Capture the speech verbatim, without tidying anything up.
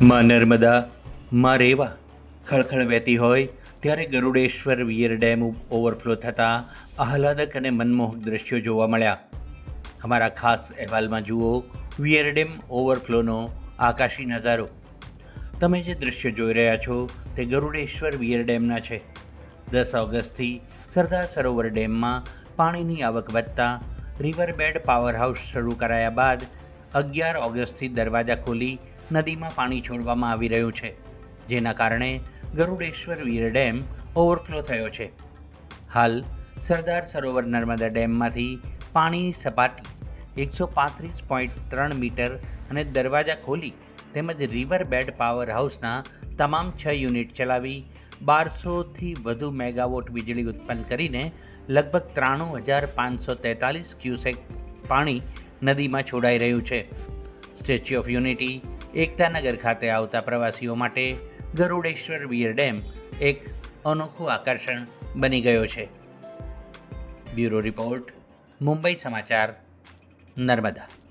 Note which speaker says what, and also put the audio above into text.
Speaker 1: માં નર્મદા માં રેવા ખળખળ વહેતી હોય ત્યારે ગરુડેશ્વર વિયર ડેમ ઓવરફ્લો થતાં આહલાદક અને મનમોહક દ્રશ્યો જોવા મળ્યા. અમારા ખાસ અહેવાલમાં જુઓ વિયર ડેમ ઓવરફ્લોનો આકાશી નજારો. તમે જે દ્રશ્યો જોઈ રહ્યા છો તે ગરુડેશ્વર વિયર ડેમના છે. દસ ઓગસ્ટથી સરદાર સરોવર ડેમમાં પાણીની આવક વધતા રિવરબેડ પાવર હાઉસ શરૂ કરાયા બાદ અગિયાર ઓગસ્ટથી દરવાજા ખોલી નદીમાં પાણી છોડવામાં આવી રહ્યું છે, જેના કારણે ગરુડેશ્વર વિયર ડેમ ઓવરફ્લો થયો છે. હાલ સરદાર સરોવર નર્મદા ડેમમાંથી પાણીની સપાટી એકસો પાંત્રીસ પોઈન્ટ ત્રણ મીટર અને દરવાજા ખોલી તેમજ રિવરબેડ પાવર હાઉસના તમામ છ યુનિટ ચલાવી બારસોથી વધુ મેગાવોટ વીજળી ઉત્પન્ન કરીને લગભગ ત્રાણું હજાર પાંચસો તેતાલીસ ક્યુસેક પાણી નદીમાં છોડાઈ રહ્યું છે. સ્ટેચ્યુ ઓફ યુનિટી એકતાનગર ખાતે આવતા પ્રવાસીઓ માટે ગરુડેશ્વર વિયર ડેમ એક અનોખું આકર્ષણ બની ગયો છે. બ્યુરો રિપોર્ટ, મુંબઈ સમાચાર, નર્મદા.